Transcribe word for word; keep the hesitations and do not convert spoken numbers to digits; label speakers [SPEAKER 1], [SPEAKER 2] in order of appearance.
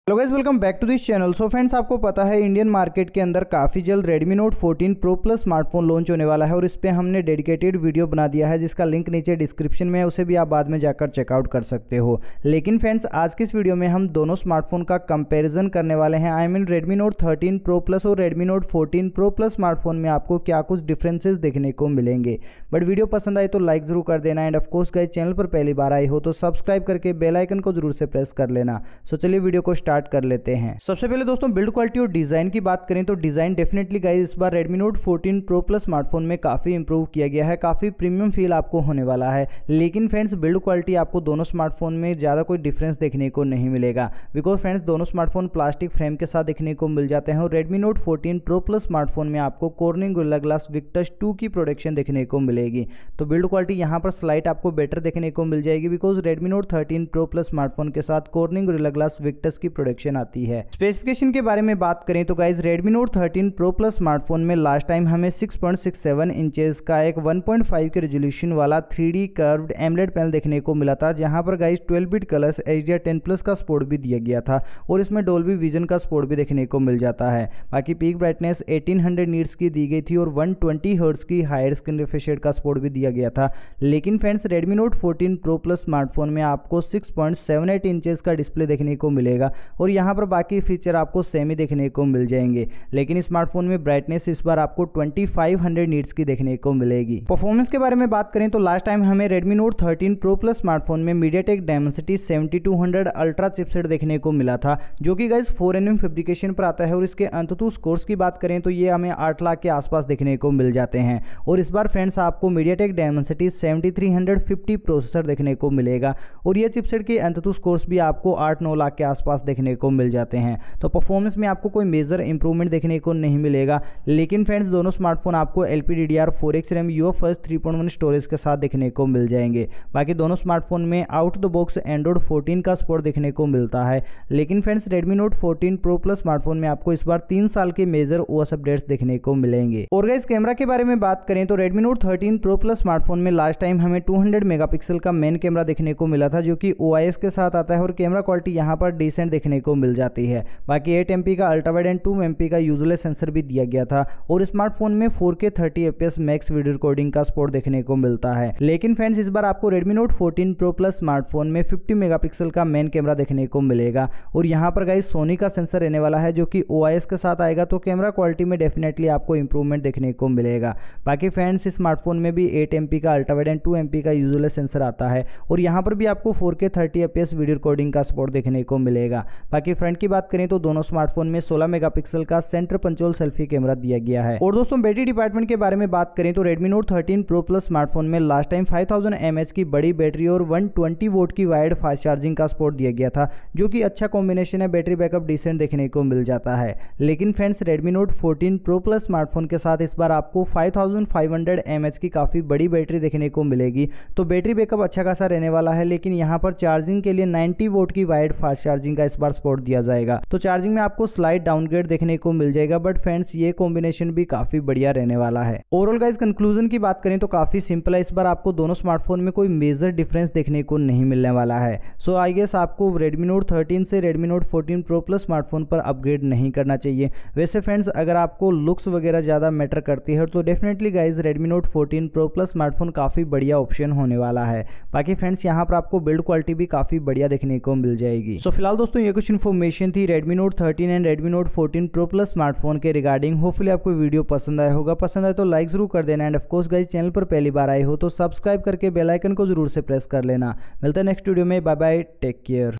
[SPEAKER 1] Hello guys, welcome back to this channel. So friends, आपको पता है इंडियन मार्केट के अंदर काफ़ी जल्द Redmi Note fourteen Pro Plus smartphone launch होने वाला है और इस पर हमने डेडिकेटेड वीडियो बना दिया है जिसका लिंक नीचे डिस्क्रिप्शन में है, उसे भी आप बाद में जाकर चेकआउट कर सकते हो। लेकिन फ्रेंड्स, आज की इस वीडियो में हम दोनों स्मार्टफोन का कंपेरिजन करने वाले हैं। I mean Redmi Note thirteen Pro Plus और Redmi Note fourteen Pro Plus smartphone में आपको क्या कुछ डिफरेंसेस देखने को मिलेंगे। बट वीडियो पसंद आए तो लाइक जरूर कर देना एंड ऑफकोर्स गाइस, चैनल पर पहली बार आए हो तो सब्सक्राइब करके बेल आइकन को जरूर से प्रेस कर लेना। सो चलिए वीडियो को स्टार्ट कर लेते हैं। सबसे पहले दोस्तों, बिल्ड क्वालिटी और डिजाइन की बात करें तो डिजाइन डेफिनेटली गाइस इस बार Redmi Note fourteen Pro Plus smartphone में काफी इंप्रूव किया गया है, काफी प्रीमियम फील आपको होने वाला है। लेकिन फ्रेंड्स, बिल्ड क्वालिटी आपको दोनों स्मार्टफोन में ज्यादा कोई डिफरेंस देखने को नहीं मिलेगा, बिकॉज फ्रेंड्स दोनों स्मार्टफोन प्लास्टिक फ्रेम के साथ देखने को मिल जाते हैं और Redmi Note fourteen Pro Plus smartphone में आपको Corning Gorilla Glass Victus two की प्रोडक्शन देखने को मिलेगी। तो बिल्ड क्वालिटी यहाँ पर स्लाइट आपको बेटर देखने को मिल जाएगी, because Redmi Note thirteen Pro Plus smartphone के साथ Corning Gorilla Glass Victus की प्रोडक्शन आती है। स्पेसिफिकेशन के बारे में बात करें तो guys Redmi Note thirteen Pro Plus smartphone में लास्ट टाइम हमें six point six seven inches का एक one point five K resolution वाला three D curved AMOLED panel देखने को मिला था, जहां पर guys twelve bit colours H D are ten plus का सपोर्ट भी दिया गया था और इसमें डोल्बी विजन का सपोर्ट भी देखने को मिल जाता है। बाकी peak brightness eighteen hundred nits की दी गई थी और वन ट्वेंटी हर्ट्ज की हायर स्क्रीन रिफ्रेश रेट का सपोर्ट भी दिया गया था। लेकिन friends, Redmi Note fourteen Pro Plus smartphone में आपको six point seven eight inches का डिस्प्ले देखने को मिलेगा और यहाँ पर बाकी फीचर आपको सेम ही देखने को मिल जाएंगे। लेकिन स्मार्टफोन में ब्राइटनेस इस बार आपको ट्वेंटी फाइव हंड्रेड नीट्स की देखने को मिलेगी। परफॉर्मेंस के बारे में बात करें तो लास्ट टाइम हमें Redmi Note thirteen Pro Plus smartphone में MediaTek Dimensity seventy two hundred ultra chipset देखने को मिला था, जो कि guys four n m fabrication पर आता है और इसके अंततः स्कोर्स की बात करें तो ये हमें आठ लाख के आसपास देखने को मिल जाते हैं। और इस बार फ्रेंड्स आपको MediaTek Dimensity seventy three fifty processor देखने को मिलेगा और ये चिपसेट के अंततः स्कोर्स भी आपको आठ नौ लाख के आसपास देखने को मिल जाते हैं। तो परफॉर्मेंस में आपको कोई मेजर इंप्रूवमेंट देखने को नहीं मिलेगा। लेकिन फ्रेंड्स, दोनों स्मार्टफोन आपको L P D D R four X RAM U F S three point one storage के साथ देखने को मिल जाएंगे। बाकी दोनों स्मार्टफोन में out the box Android fourteen का सपोर्ट देखने को मिलता है। लेकिन friends, Redmi Note fourteen Pro Plus smartphone में आपको इस बार तीन साल के मेजर ओएस अपडेट्स देखने को मिलेंगे। और गाइस, कैमरा के बारे में बात करें तो Redmi Note thirteen Pro Plus smartphone में लास्ट टाइम हमें टू हंड्रेड मेगापिक्सल का मेन कैमरा देखने को मिला था, जो कि ओ आई एस के साथ आता है और कैमरा क्वालिटी यहाँ पर डिसेंट देखने को मिल जाती है। बाकी एट एम पी का ultra wide and two M P का यूजलेस सेंसर भी दिया गया था और स्मार्टफोन में four K thirty F P S max video recording का सपोर्ट देखने को मिलता है। लेकिन फ्रेंड्स, इस बार आपको Redmi Note fourteen Pro Plus smartphone में फिफ्टी मेगापिक्सल का मेन कैमरा देखने को मिलेगा और यहाँ पर गाइस सोनी का सेंसर रहने वाला है, जो कि ओ आई एस के साथ आएगा, तो कैमरा क्वालिटी में डेफिनेटली आपको इंप्रूवमेंट देखने को मिलेगा। बाकी फ्रेंड्स, स्मार्टफोन में भी एट एम पी का ultra wide and two M P का यूजलेस सेंसर आता है और यहाँ पर भी आपको four K thirty F P S video recording का सपोर्ट देखने को मिलेगा। बाकी फ्रंट की बात करें तो दोनों स्मार्टफोन में सोलह मेगापिक्सल का सेंटर पंचोल सेल्फी कैमरा दिया गया है। और दोस्तों, बैटरी डिपार्टमेंट के बारे में बात करें तो Redmi Note thirteen Pro Plus smartphone में last time five thousand M A H की बड़ी बैटरी और वन ट्वेंटी वोल्ट की वायर्ड फास्ट चार्जिंग का सपोर्ट दिया गया था, जो कि अच्छा कॉम्बिनेशन है। बैटरी बैकअप डिसेंट देखने को मिल जाता है। लेकिन friends, Redmi Note fourteen Pro Plus smartphone के साथ इस बार आपको five thousand five hundred M A H की काफी बड़ी बैटरी देखने को मिलेगी, तो बैटरी बैकअप अच्छा खासा रहने वाला है। लेकिन यहाँ पर चार्जिंग के लिए नाइंटी वोल्ट की वायर्ड फास्ट चार्जिंग का इस बार सपोर्ट दिया जाएगा, तो चार्जिंग में आपको स्लाइड डाउनग्रेड देखने को मिल जाएगा। बट फ्रेंड्स, ये कॉम्बिनेशन भी काफी बढ़िया रहने वाला है। ओवरऑल गाइस, कंक्लूजन की बात करें तो काफी सिंपल है। इस बार आपको दोनों स्मार्टफोन में कोई मेजर डिफरेंस देखने को नहीं मिलने वाला है। सो आई गेस आपको Redmi Note थर्टीन से Redmi Note fourteen Pro Plus smartphone पर अपग्रेड नहीं करना चाहिए। वैसे फ्रेंड्स, अगर आपको लुक्स वगैरह ज्यादा मैटर करती है तो definitely guys Redmi Note fourteen Pro Plus smartphone काफी बढ़िया ऑप्शन होने वाला है। बाकी फ्रेंड्स, यहाँ पर आपको बिल्ड क्वालिटी भी काफी बढ़िया देखने को मिल जाएगी। सो फिलहाल दोस्तों, ये कुछ इन्फॉर्मेशन थी Redmi Note thirteen and Redmi Note fourteen Pro Plus smartphone के रिगार्डिंग। होपफुली आपको वीडियो पसंद आया होगा। पसंद आए तो लाइक जरूर कर देना and of course guys, channel पर पहली बार आए हो तो सब्सक्राइब करके बेल आइकन को जरूर से प्रेस कर लेना। मिलता है नेक्स्ट वीडियो में। Bye bye, take care.